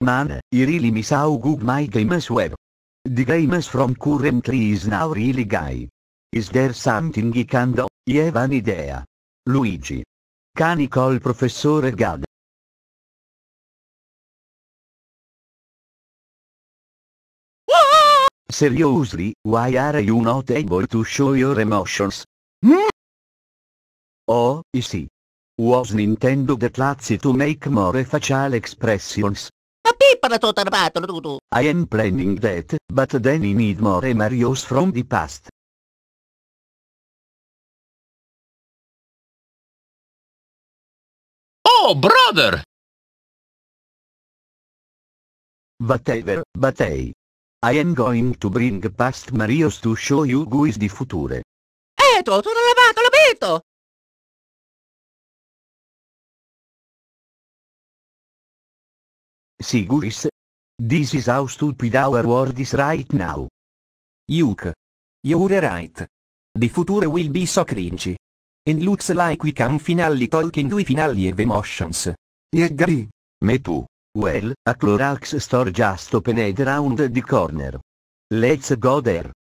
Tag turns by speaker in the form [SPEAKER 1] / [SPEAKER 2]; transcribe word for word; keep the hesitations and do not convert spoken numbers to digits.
[SPEAKER 1] Man, I really miss how good my games were. The games from currently is now really gay. Is there something I can do? I have an idea. Luigi. Can I call Professor Gad? Seriously, why are you not able to show your emotions?
[SPEAKER 2] Hmm?
[SPEAKER 1] Oh, I see. Was Nintendo that lazy to make more facial expressions?
[SPEAKER 2] Ma pippa tutto armato, tu.
[SPEAKER 1] I am planning that, but then I need more Marios from the past.
[SPEAKER 3] Oh, brother!
[SPEAKER 1] Whatever, but hey. I am going to bring past Marios to show you guys di future.
[SPEAKER 2] Eh, tu, tu l'hai lavato, l'ho visto!
[SPEAKER 1] See guys. This is how stupid our world is right now.
[SPEAKER 4] Yuke. You're right. The future will be so cringy. And looks like we can finally talking we finally have emotions.
[SPEAKER 2] I agree.
[SPEAKER 1] Me too. Well, a Clorox store just opened around the corner. Let's go there.